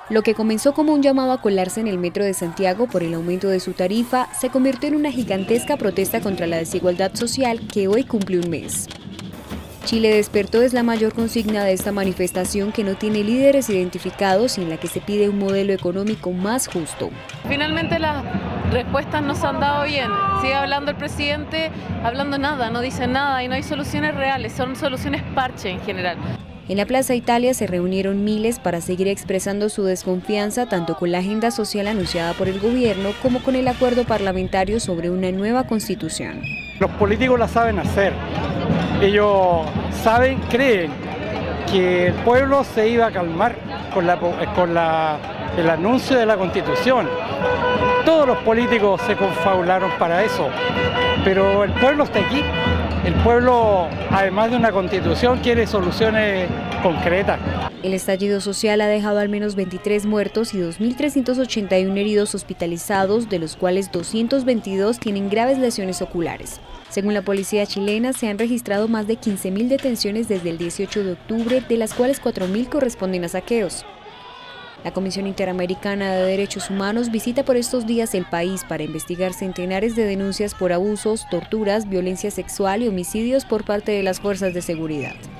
Lo que comenzó como un llamado a colarse en el metro de Santiago por el aumento de su tarifa, se convirtió en una gigantesca protesta contra la desigualdad social que hoy cumple un mes. Chile despertó es la mayor consigna de esta manifestación, que no tiene líderes identificados y en la que se pide un modelo económico más justo. Finalmente las respuestas no se han dado bien. Sigue hablando el presidente, hablando nada, no dice nada y no hay soluciones reales, son soluciones parche en general. En la Plaza Italia se reunieron miles para seguir expresando su desconfianza tanto con la agenda social anunciada por el gobierno como con el acuerdo parlamentario sobre una nueva constitución. Los políticos la saben hacer. Ellos creen que el pueblo se iba a calmar con el anuncio de la Constitución. Todos los políticos se confabularon para eso, pero el pueblo está aquí. El pueblo, además de una Constitución, quiere soluciones concretas. El estallido social ha dejado al menos 23 muertos y 2.381 heridos hospitalizados, de los cuales 222 tienen graves lesiones oculares. Según la policía chilena, se han registrado más de 15.000 detenciones desde el 18 de octubre, de las cuales 4.000 corresponden a saqueos. La Comisión Interamericana de Derechos Humanos visita por estos días el país para investigar centenares de denuncias por abusos, torturas, violencia sexual y homicidios por parte de las fuerzas de seguridad.